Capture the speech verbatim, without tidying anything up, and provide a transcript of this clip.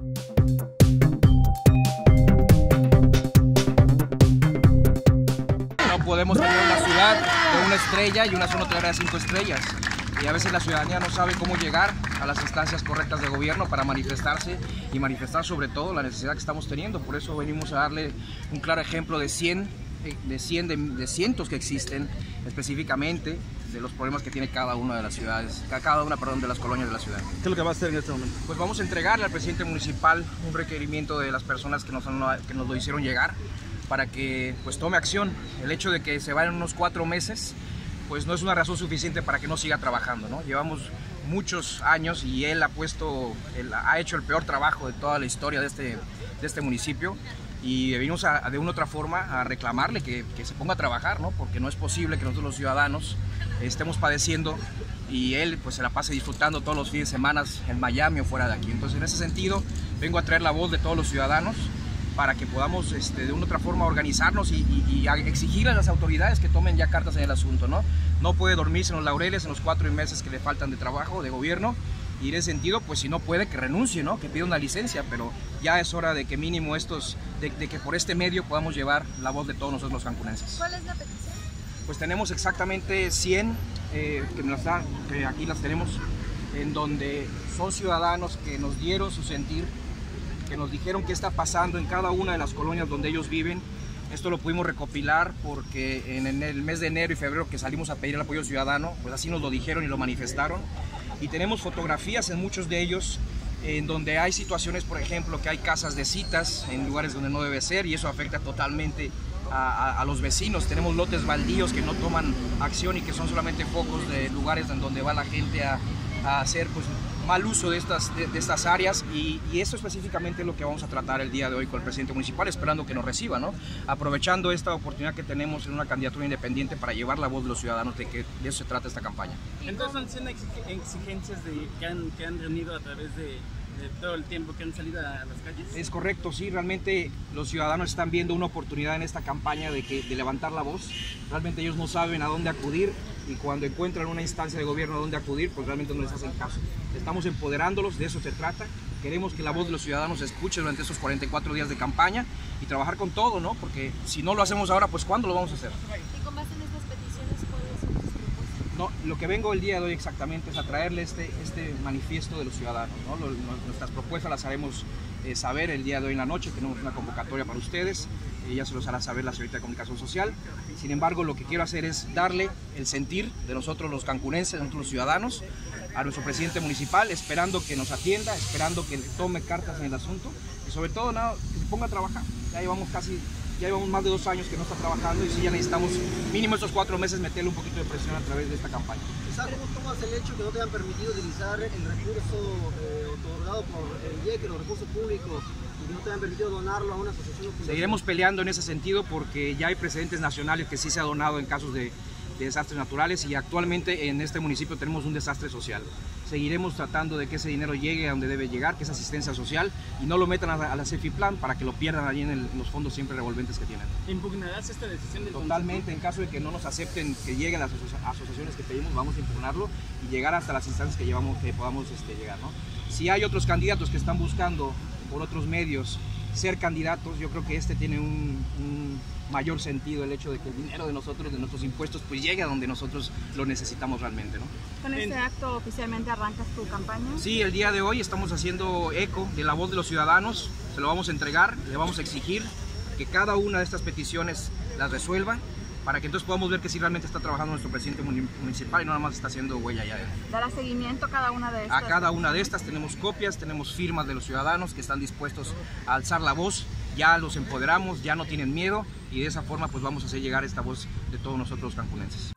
No podemos tener una ciudad de una estrella y una zona hotelera de cinco estrellas. Y a veces la ciudadanía no sabe cómo llegar a las instancias correctas de gobierno para manifestarse y manifestar sobre todo la necesidad que estamos teniendo. Por eso venimos a darle un claro ejemplo de cien, de, cien, de, de cientos que existen específicamente de los problemas que tiene cada una de las ciudades, cada una perdón, de las colonias de la ciudad. ¿Qué es lo que va a hacer en este momento? Pues vamos a entregarle al presidente municipal un requerimiento de las personas que nos, han, que nos lo hicieron llegar para que pues tome acción. El hecho de que se vayan unos cuatro meses pues no es una razón suficiente para que no siga trabajando, ¿no? Llevamos muchos años y él ha puesto, él ha hecho el peor trabajo de toda la historia de este, de este municipio y venimos a, de una u otra forma a reclamarle que, que se ponga a trabajar, ¿no? Porque no es posible que nosotros los ciudadanos estemos padeciendo y él pues se la pase disfrutando todos los fines de semana en Miami o fuera de aquí. Entonces, en ese sentido, vengo a traer la voz de todos los ciudadanos para que podamos este, de una u otra forma organizarnos y, y, y exigir a las autoridades que tomen ya cartas en el asunto, ¿no? No puede dormirse en los laureles en los cuatro meses que le faltan de trabajo, de gobierno, y en ese sentido, pues si no puede, que renuncie, ¿no? Que pida una licencia, pero ya es hora de que mínimo estos, de, de que por este medio podamos llevar la voz de todos nosotros los cancunenses. ¿Cuál es la petición? Pues tenemos exactamente cien, eh, que, nos da, que aquí las tenemos, en donde son ciudadanos que nos dieron su sentir, que nos dijeron qué está pasando en cada una de las colonias donde ellos viven. Esto lo pudimos recopilar porque en el mes de enero y febrero que salimos a pedir el apoyo ciudadano, pues así nos lo dijeron y lo manifestaron. Y tenemos fotografías en muchos de ellos en donde hay situaciones, por ejemplo, que hay casas de citas en lugares donde no debe ser y eso afecta totalmente a, a, a los vecinos. Tenemos lotes baldíos que no toman acción y que son solamente focos de lugares en donde va la gente a, a hacer pues, mal uso de estas, de, de estas áreas y, y eso específicamente es lo que vamos a tratar el día de hoy con el presidente municipal, esperando que nos reciba, ¿no? Aprovechando esta oportunidad que tenemos en una candidatura independiente para llevar la voz de los ciudadanos, de que de eso se trata esta campaña. Entonces son cien exigencias de, que, han, que han reunido a través de, de todo el tiempo que han salido a las calles. Es correcto, sí, realmente los ciudadanos están viendo una oportunidad en esta campaña de, que, de levantar la voz. Realmente ellos no saben a dónde acudir y cuando encuentran una instancia de gobierno a dónde acudir, pues realmente no les hacen caso. Estamos empoderándolos, de eso se trata. Queremos que la voz de los ciudadanos se escuche durante estos cuarenta y cuatro días de campaña y trabajar con todo, ¿no? Porque si no lo hacemos ahora, pues ¿cuándo lo vamos a hacer? ¿Y con base en estas peticiones cuáles son tus propuestas? No, lo que vengo el día de hoy exactamente es a traerle este, este manifiesto de los ciudadanos, ¿no? Lo, lo, nuestras propuestas las haremos eh, saber el día de hoy en la noche, tenemos una convocatoria para ustedes, eh, ya se los hará saber la Secretaría de Comunicación Social. Sin embargo, lo que quiero hacer es darle el sentir de nosotros los cancunenses, de nosotros los ciudadanos, a nuestro presidente municipal, esperando que nos atienda, esperando que tome cartas en el asunto y sobre todo nada, que se ponga a trabajar. Ya llevamos casi, ya llevamos más de dos años que no está trabajando y sí ya necesitamos mínimo estos cuatro meses meterle un poquito de presión a través de esta campaña. ¿Cómo tomas el hecho que no te han permitido utilizar el recurso eh, otorgado por el I E C, los recursos públicos, y que no te han permitido donarlo a una asociación? Seguiremos peleando en ese sentido porque ya hay precedentes nacionales que sí se ha donado en casos de de desastres naturales y actualmente en este municipio tenemos un desastre social. Seguiremos tratando de que ese dinero llegue a donde debe llegar, que es asistencia social, y no lo metan a, a la CEFIPLAN para que lo pierdan allí en, el, en los fondos siempre revolventes que tienen. ¿Impugnarás esta decisión del Totalmente, en caso de que no nos acepten que lleguen las aso asociaciones que pedimos, vamos a impugnarlo y llegar hasta las instancias que, llevamos, que podamos este, llegar, ¿no? Si hay otros candidatos que están buscando por otros medios ser candidatos, yo creo que este tiene un, un mayor sentido, el hecho de que el dinero de nosotros, de nuestros impuestos, pues llegue a donde nosotros lo necesitamos realmente, ¿no? ¿Con este acto oficialmente arrancas tu campaña? Sí, el día de hoy estamos haciendo eco de la voz de los ciudadanos, se lo vamos a entregar, le vamos a exigir que cada una de estas peticiones las resuelva, para que entonces podamos ver que sí realmente está trabajando nuestro presidente municipal y no nada más está haciendo huella allá adentro. ¿Dará seguimiento a cada una de estas? A cada una de estas tenemos copias, tenemos firmas de los ciudadanos que están dispuestos a alzar la voz, ya los empoderamos, ya no tienen miedo y de esa forma pues vamos a hacer llegar esta voz de todos nosotros los cancunenses.